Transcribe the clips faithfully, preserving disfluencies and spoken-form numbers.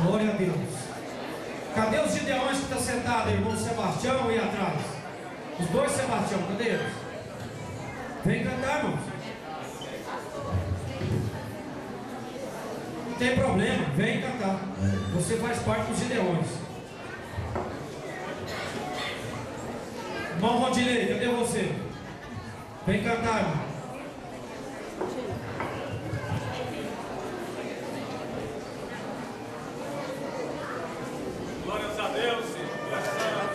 Glória a Deus. Cadê os gideões que estão sentados, irmão Sebastião e atrás? Os dois Sebastião, cadê eles? Vem cantar, irmãos. Não tem problema, vem cantar. Você faz parte dos gideões. Irmão Rodinei, cadê você? Vem cantar, irmão. Glórias a Deus, glórias a Deus.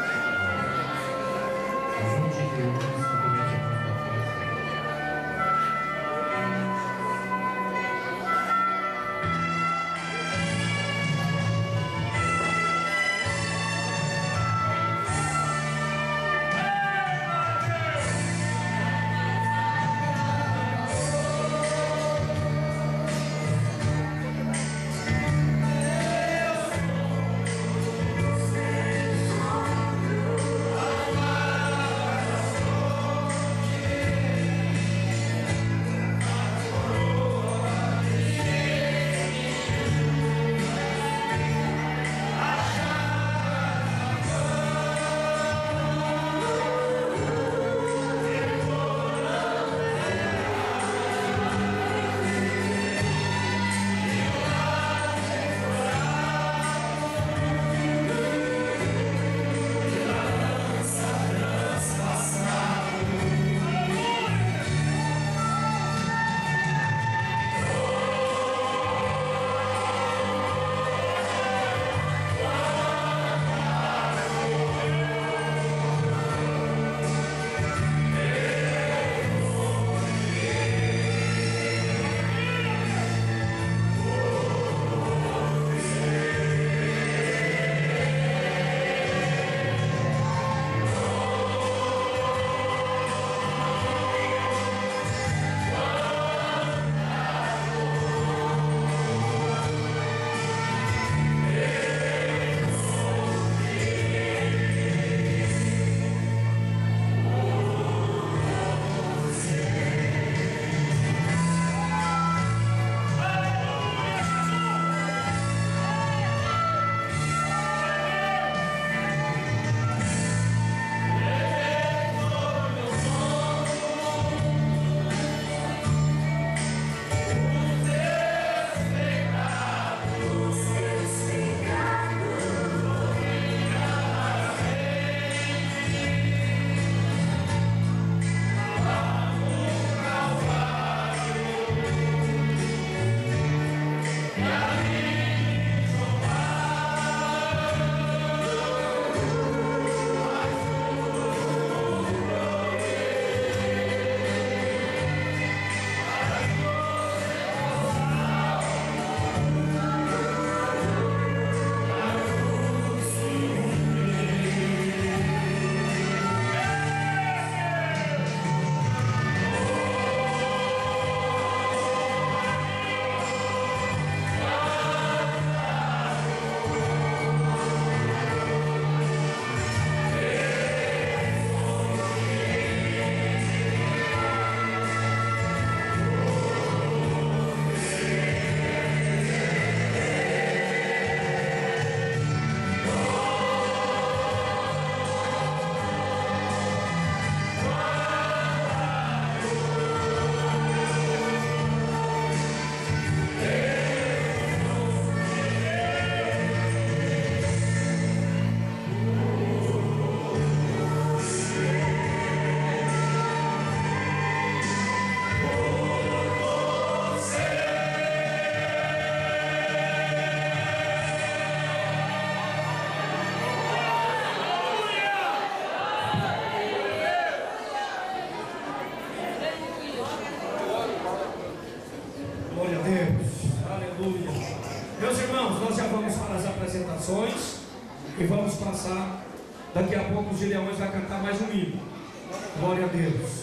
E vamos passar. Daqui a pouco os gideões vai cantar mais um hino. Glória a Deus.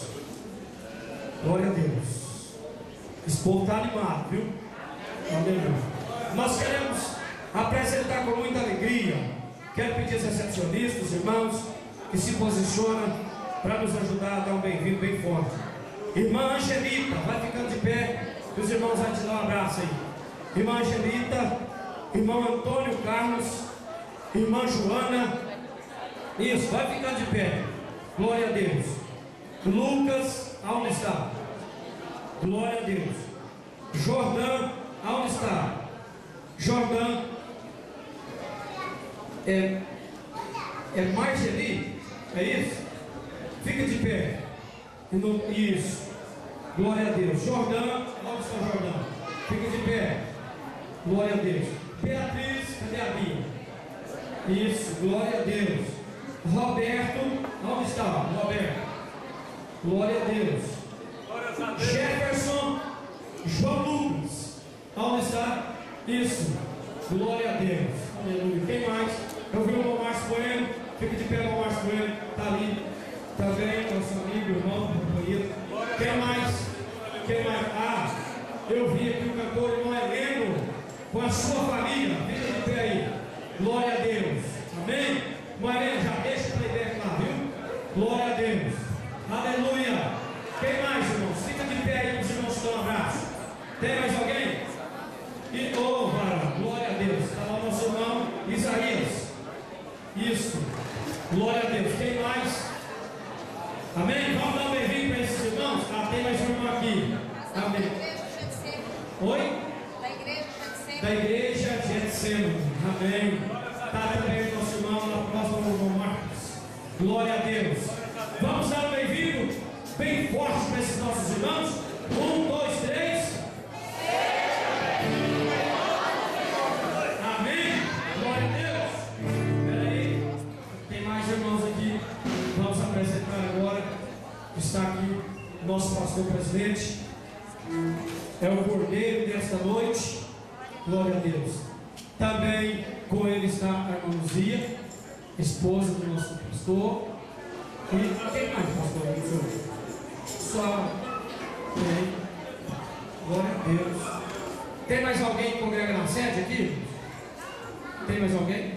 Glória a Deus. Esse povo está animado, viu? Aleluia. Nós queremos apresentar com muita alegria. Quero pedir aos recepcionistas, irmãos, que se posicionam para nos ajudar a dar um bem-vindo bem forte. Irmã Angelita, vai ficando de pé, que os irmãos vão te dar um abraço aí. Irmã Angelita, irmão Antônio Carlos, irmã Joana. Isso, vai ficando de pé. Glória a Deus. Lucas, aonde está? Glória a Deus. Jordão, aonde está? Jordão. É, é Margeli? É isso? Fica de pé. Isso. Glória a Deus. Jordão, onde está o Jordão? Fica de pé. Glória a Deus. Beatriz, cadê a Bia? Isso, glória a Deus. Roberto, onde está? Roberto. Glória a Deus. Jefferson, João Lucas, onde está? Isso, glória a Deus. Aleluia. Quem mais? Eu vi o irmão Márcio Bueno. Fica de pé, irmão Márcio Bueno. Está ali. Também, nosso amigo, irmão, companheiro. Quem mais? Quem mais? Ah, eu vi aqui o cantor irmão Heleno com a sua família. Fica de pé aí. Glória a Deus. Amém? Irmão Heleno, já deixa para ir lá, viu? Glória a Deus. Aleluia. Quem mais, irmãos? Fica de pé aí, os irmãos dão um abraço. Tem mais alguém? E oh, varão, glória a Deus. Está lá o nosso irmão Isaías. Isso. Glória a Deus. Quem mais? Amém? Vamos dar um bem-vindo para esses irmãos? Ah, tem mais um irmão aqui. Amém. Oi? Da igreja Getsemane. Da igreja Getsemane. Amém. Está também o nosso irmão na próxima, irmão Marcos. Glória a Deus. Vamos dar um bem-vindo bem forte para esses nossos irmãos. Um, dois, três. Amém. Glória a Deus. Espera aí. Tem mais irmãos aqui. Vamos apresentar agora. Está aqui o nosso pastor presidente. É o cordeiro desta noite. Glória a Deus. Também com ele está a irmã Luzia, esposa do nosso pastor. E quem mais, pastor? Só. Tem. Glória a Deus. Tem mais alguém que congrega na sede aqui? Tem mais alguém?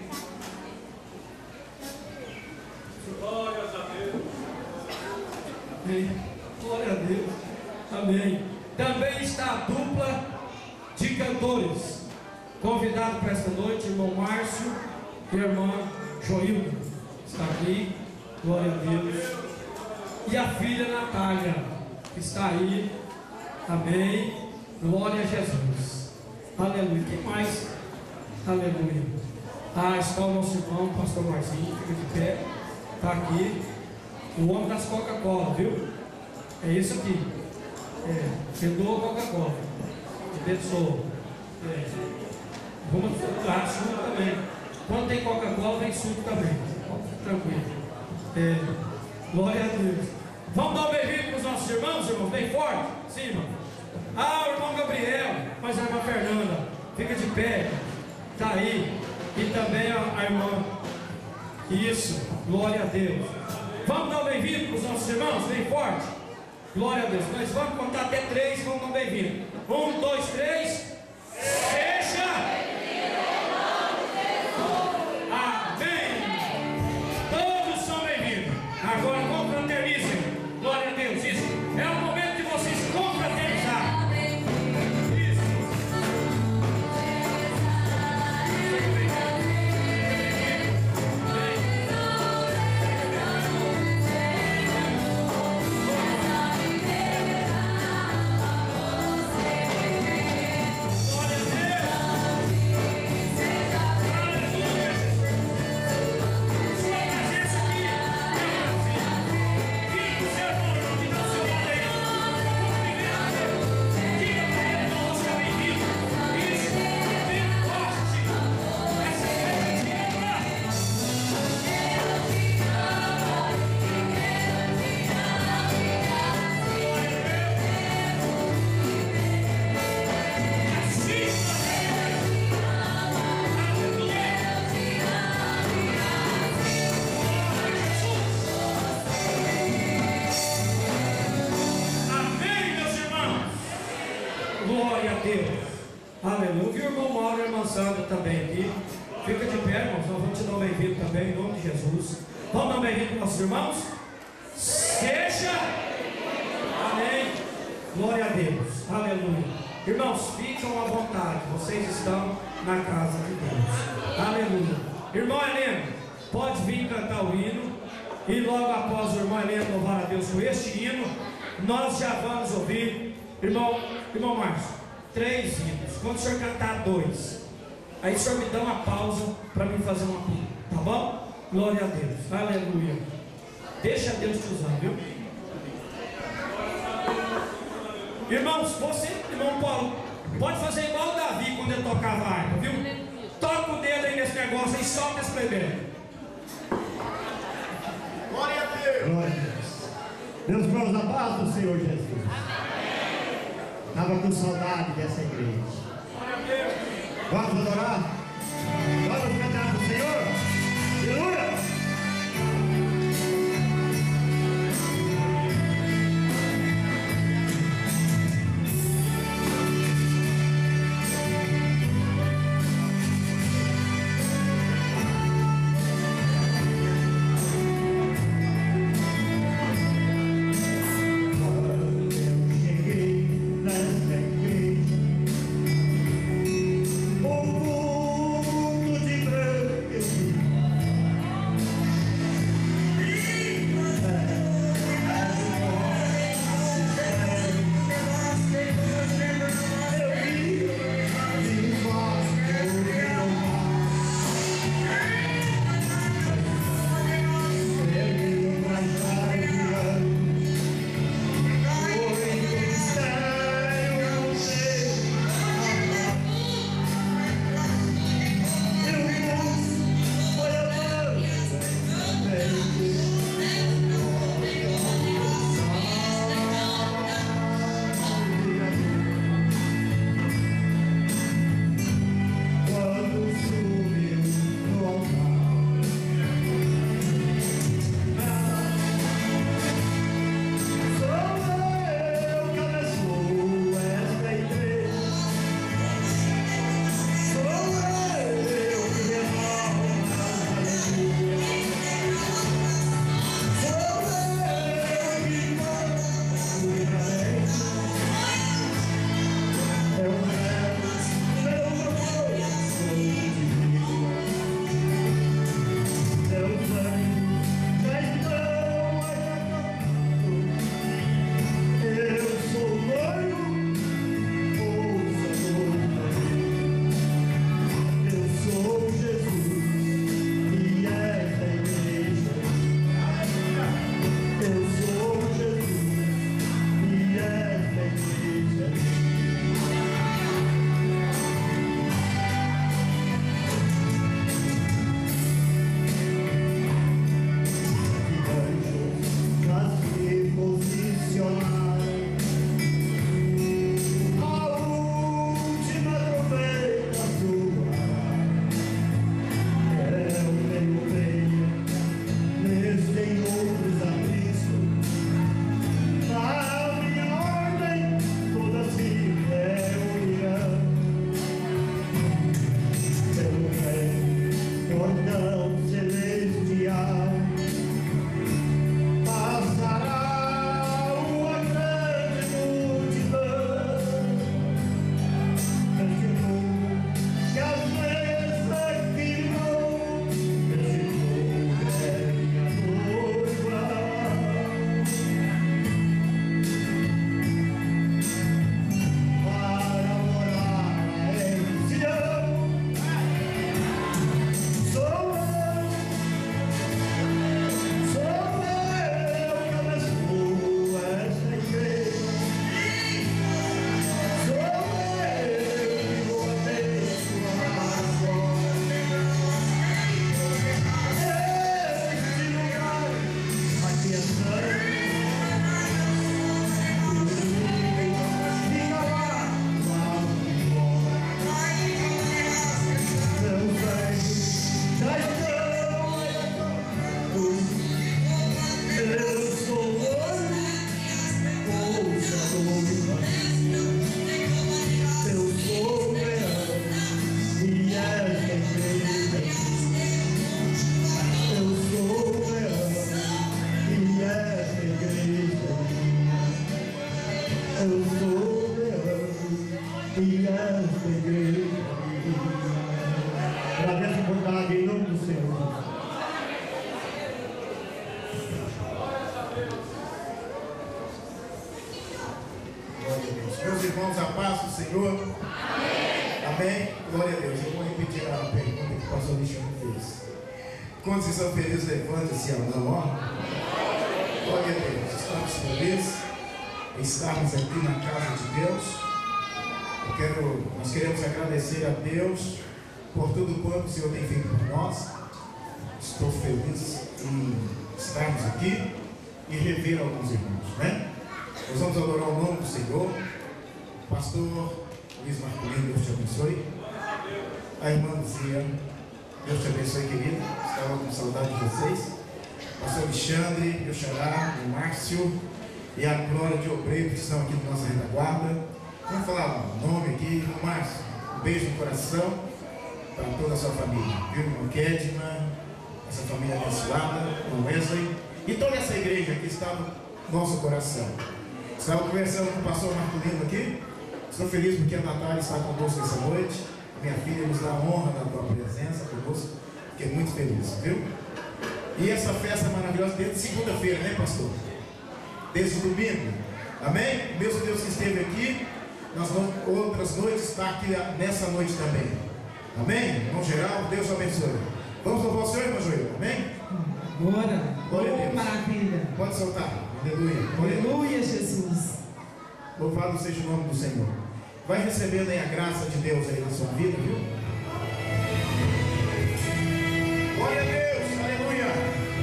Glórias a Deus. Amém. Glória a Deus. Amém. Também está a dupla de cantores. Convidado para esta noite, irmão Márcio e irmã Joilda. Está aqui. Glória a Deus. E a filha Natália, que está aí. Amém. Glória a Jesus. Aleluia. Quem mais? Aleluia. Ah, está o nosso irmão, pastor Marcinho, fica de pé. Está aqui. O homem das Coca-Cola, viu? É isso aqui. É, perdoa a Coca-Cola. Abençoa. É. Vamos dar suco também. Quando tem Coca-Cola, vem suco também. Tranquilo. É. Glória a Deus. Vamos dar um bem-vindo para os nossos irmãos, irmãos, bem forte. Sim, irmão. Ah, o irmão Gabriel, mas a irmã Fernanda, fica de pé. Está aí. E também a, a irmã. Isso. Glória a Deus. Vamos dar um bem-vindo para os nossos irmãos, bem forte. Glória a Deus. Nós vamos contar até três e vamos dar um bem-vindo. Um, dois, três. Seja. Amém. Todos são bem-vindos. Agora confraternizem. Glória a Deus. Isso. É o momento de vocês confraternizar. Isso. Glória a Deus. Aleluia. O irmão Mauro e a irmã Sandra também aqui. Fica de pé, irmãos. Nós vamos te dar um bem-vindo também, em nome de Jesus. Vamos dar um bem-vindo para os nossos irmãos? Seja. Amém. Glória a Deus. Aleluia. Irmãos, fiquem à vontade. Vocês estão na casa de Deus. Aleluia. Irmão Heleno, pode vir cantar o hino. E logo após o irmão Heleno louvar a Deus com este hino, nós já vamos ouvir, irmão, irmão Márcio, três hinos. Quando o senhor cantar dois, aí o senhor me dá uma pausa para mim fazer uma pergunta, tá bom? Glória a Deus, aleluia. Deixa Deus te usar, viu? Irmãos, você, irmão Paulo, pode fazer igual o Davi quando ele tocava a harpa, viu? Toca o dedo aí nesse negócio e solta esse plebeio. Glória a Deus. Glória a Deus. Meus irmãos, na paz do Senhor Jesus. Estava com saudade dessa igreja. Vamos adorar? Vamos cantar para o Senhor? Aleluia! Eu sou leão e esta igreja irmãos a paz do Senhor. Amém. Amém. Glória a Deus. Eu vou repetir a pergunta que o pastor Alexandre fez. Quando vocês são felizes, levanta-se a mão, ó. Glória a Deus. Estamos felizes em estarmos aqui na casa de Deus. Eu quero, nós queremos agradecer a Deus por tudo quanto o Senhor tem feito por nós. Estou feliz em estarmos aqui e rever alguns irmãos, né? Nós vamos adorar o nome do Senhor. Pastor Luiz Marcolino, Deus te abençoe. A irmã Luzia, Deus te abençoe, querida. Estava com saudade de vocês. Pastor Alexandre, meu xará, o Márcio e a Glória de Obreiro, que estão aqui na nossa retaguarda. Vamos falar o nome aqui, o Márcio. Um beijo no coração para toda a sua família. Viu, irmão Kedma, essa família abençoada, o Wesley e toda essa igreja que está no nosso coração. Estava conversando com o pastor Marcolino aqui. Estou feliz porque a Natália está conosco essa noite. Minha filha nos dá a honra da tua presença conosco. Fiquei muito feliz, viu? E essa festa maravilhosa desde segunda-feira, né, pastor? Desde domingo. Amém? Mesmo Deus que esteve aqui, nós vamos outras noites estar aqui nessa noite também. Amém? Irmão Geraldo, Deus abençoe. Vamos louvar o Senhor, irmão Joel? Amém? Glória. Glória a Deus. Maravilha. Pode soltar. Aleluia. Aleluia, Jesus. Louvado seja o nome do Senhor. Vai recebendo aí a graça de Deus aí na sua vida, viu? Glória a Deus, aleluia.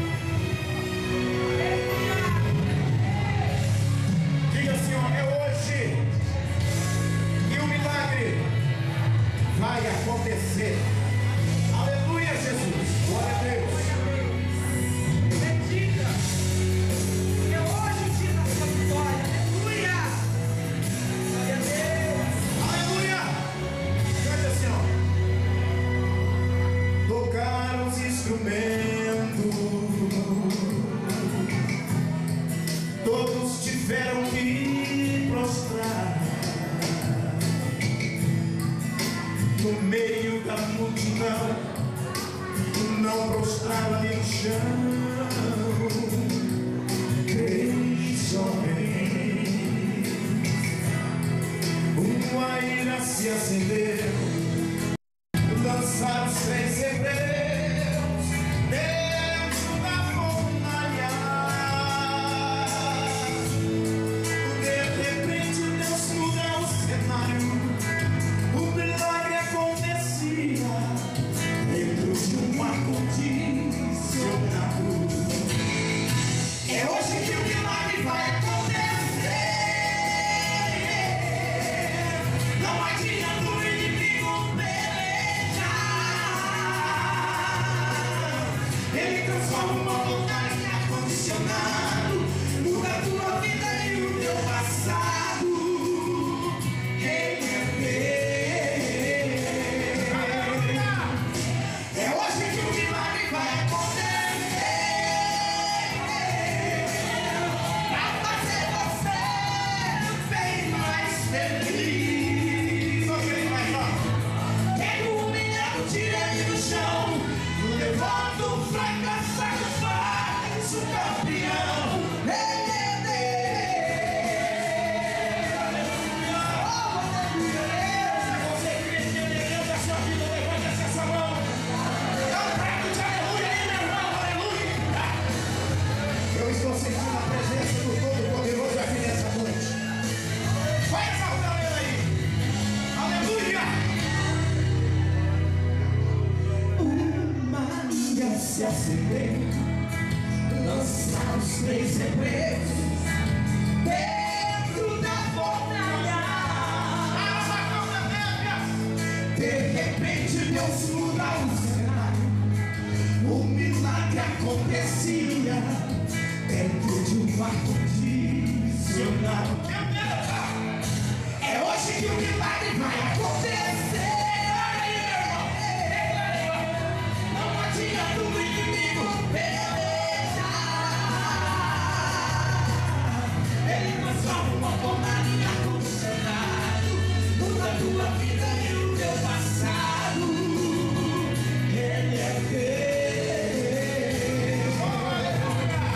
Diga assim, ó, é hoje que o milagre vai acontecer. Aleluia, Jesus. Glória a Deus. Todos tiveram que prostrar no meio da multidão, não prostrava ali no chão. Três homens, uma ira se acendeu, lançaram os três hebreus.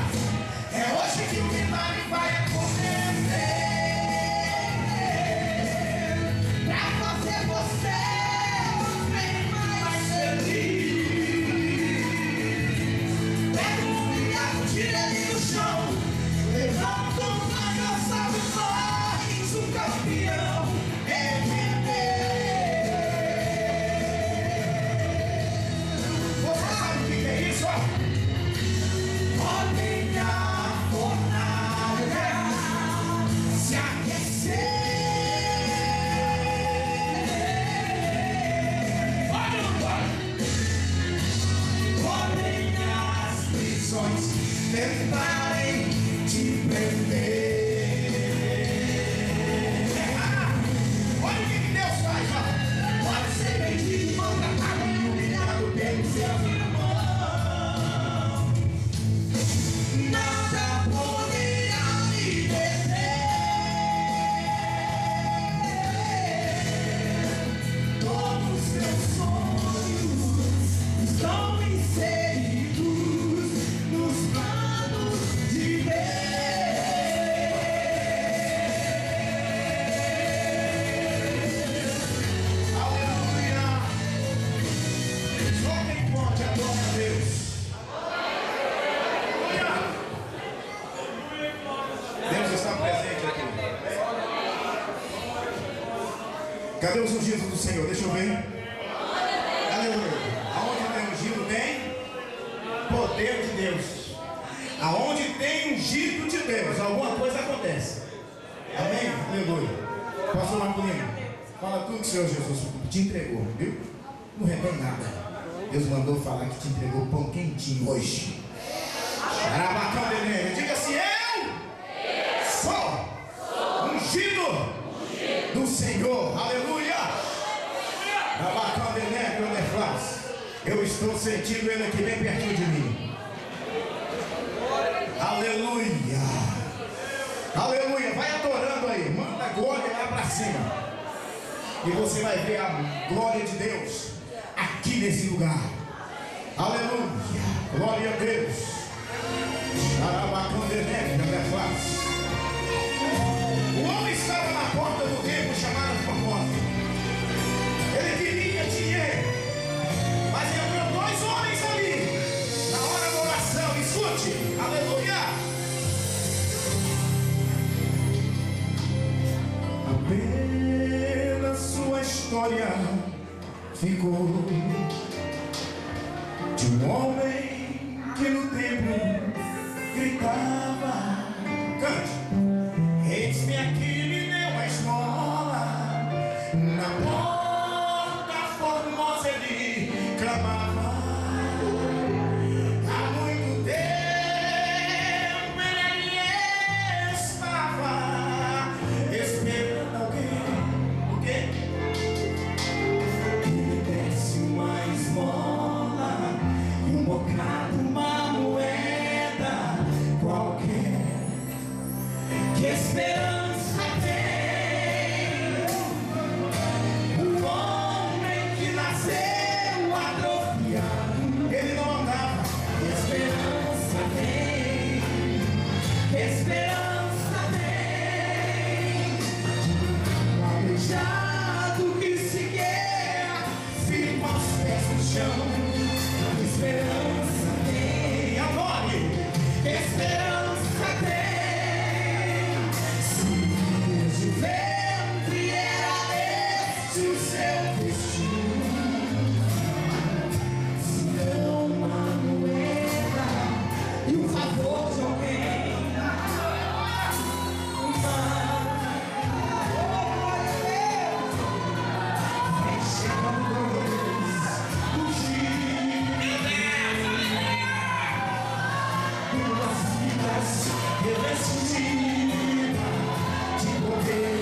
É hoje que o milagre vai acontecer. Cadê os ungidos do Senhor? Deixa eu ver. Aleluia. Aonde tem ungido tem poder de Deus. Aonde tem ungido de Deus, alguma coisa acontece. Amém? Aleluia. Pastor Marcolino, fala tudo que o Senhor Jesus te entregou, viu? Não retém nada. Deus mandou falar que te entregou pão quentinho hoje. Diga assim: eu sou ungido do Senhor. Aleluia. Eu estou sentindo ele aqui bem pertinho de mim. Aleluia. Aleluia. Vai adorando aí. Manda a glória lá para cima. E você vai ver a glória de Deus aqui nesse lugar. Aleluia. Glória a Deus. O homem estava na porta do templo chamado Formosa. Ele queria dinheiro, mas entrou dois homens ali na hora da oração. Escute, aleluia. Apenas sua história ficou de um homem que no templo gritava: cante. Eis-me aqui, me deu uma esmola. Na porta formosa ele clamava. Há muito tempo ele ali estava esperando alguém. O quê? Que lhe desse uma esmola e um bocado, uma moeda qualquer. Que esperança tem um homem que nasceu atrofiado? Ele não andava. Que esperança tem? Que esperança tem? Um aleijado que sequer firma os pés no chão. Que esperança tem? Adore! Que esperança tem? Ventre era esse o seu destino, se não uma moeda e um favor de alguém. Vem chegando o dia, duas vidas revestidas de poder.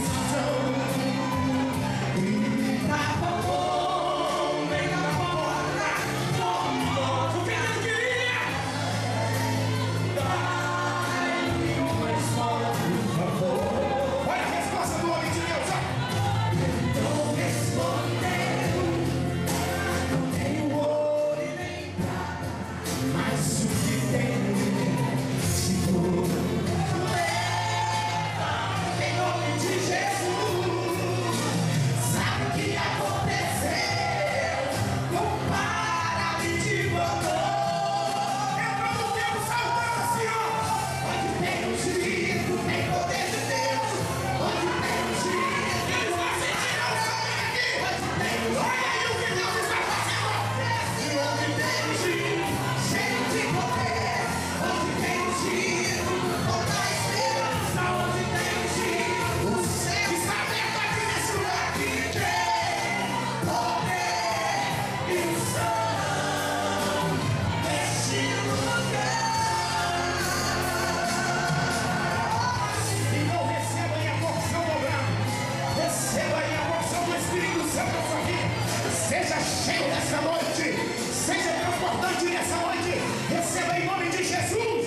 Seja cheio nessa noite, seja transportante nessa noite, receba em nome de Jesus.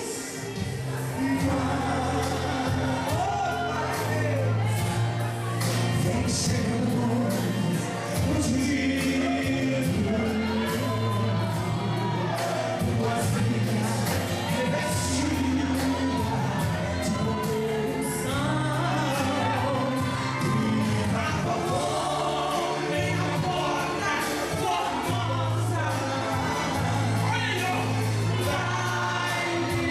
Vem chegando o dia, tuas vidas revestidas de poder santo, e a favor, vem a porta formosa. Olha aí, vai me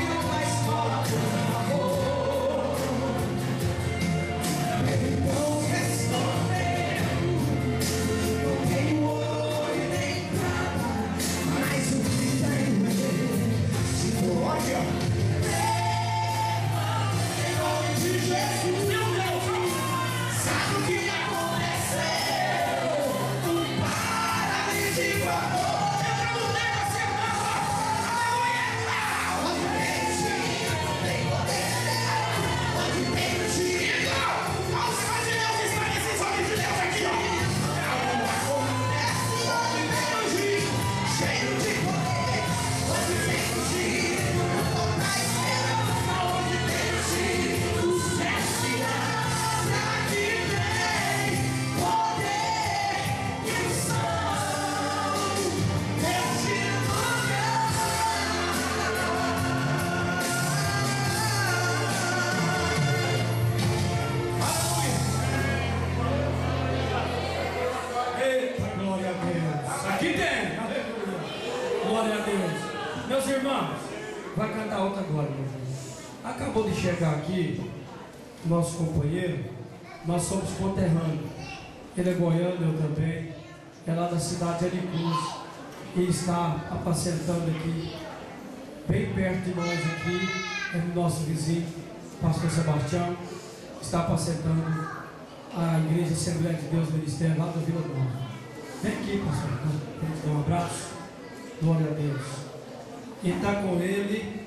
Glória a Deus. Meus irmãos, vai cantar outra agora, meu irmão. Acabou de chegar aqui nosso companheiro. Nós somos conterrâneos. Ele é goiano, eu também. É lá da cidade de Aricruz. E está apacentando aqui, bem perto de nós aqui, é o nosso vizinho, pastor Sebastião. Está apacentando a Igreja Assembleia de Deus Ministério lá do Vila Nova. Vem aqui, pastor, vamos dar um abraço. Glória a Deus. E está com ele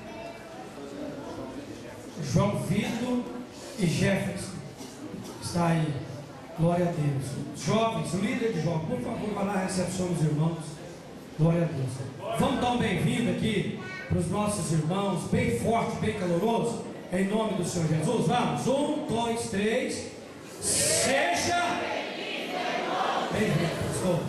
João Vitor e Jefferson. Está aí. Glória a Deus. Jovens, o líder de jovens, por favor, vá lá na recepção dos irmãos. Glória a Deus. Vamos dar um bem-vindo aqui para os nossos irmãos, bem forte, bem caloroso, em nome do Senhor Jesus. Vamos, um, dois, três. Seja bem-vindo, pastor.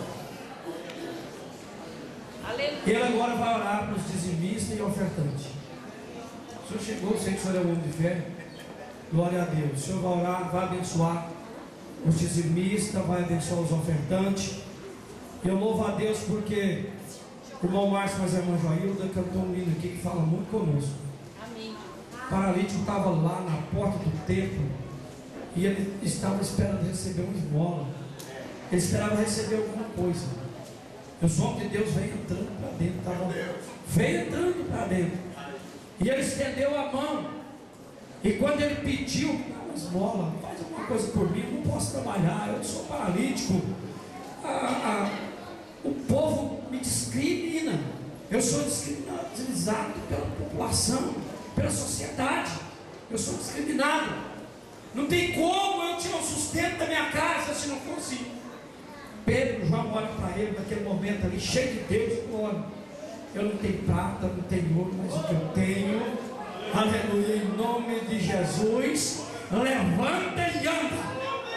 Ele agora vai orar para os dizimistas e ofertantes. O senhor chegou, sei que o senhor é um homem de fé. Glória a Deus. O senhor vai orar, vai abençoar os dizimistas, vai abençoar os ofertantes. Eu louvo a Deus porque o irmão Márcio, mas a irmã Joilda cantou um hino aqui que fala muito conosco. Amém. O paralítico estava lá na porta do templo e ele estava esperando receber uma esmola. Ele esperava receber alguma coisa. E os homens de Deus veio entrando para dentro, tava, veio entrando para dentro. E ele estendeu a mão. E quando ele pediu uma esmola, faz alguma coisa por mim, eu não posso trabalhar, eu sou paralítico. Ah, ah, o povo me discrimina. Eu sou discriminado pela população, pela sociedade. Eu sou discriminado. Não tem como eu tirar o sustento da minha casa se não fosse. Pedro, João olha para ele naquele momento ali, cheio de Deus, olha, eu não tenho prata, não tenho ouro, mas o que eu tenho, aleluia, em nome de Jesus, levanta e anda.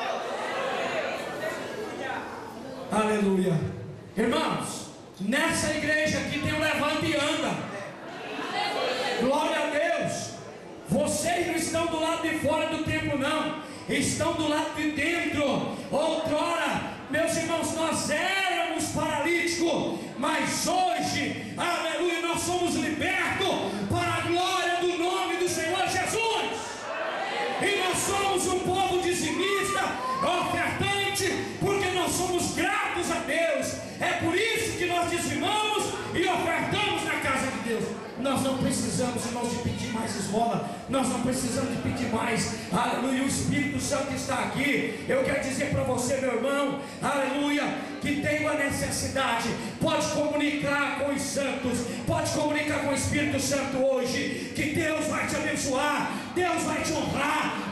Aleluia. Irmãos, nessa igreja aqui tem um levanta e anda. Glória a Deus. Vocês não estão do lado de fora do templo, não. Estão do lado de dentro. Outrora, meus irmãos, nós éramos paralíticos, mas hoje, aleluia, nós somos libertos para a glória do nome do Senhor Jesus. E nós somos um povo dizimista, ofertante, porque nós somos gratos a Deus. É por isso que nós dizimamos e ofertamos na casa de Deus. Nós não precisamos, irmãos, de pedir mais esmola. Nós não precisamos de pedir mais. Aleluia, o Espírito Santo está aqui. Eu quero dizer para você, meu irmão, aleluia, que tem uma necessidade. Pode comunicar com os santos, pode comunicar com o Espírito Santo hoje, que Deus vai te abençoar, Deus vai te honrar.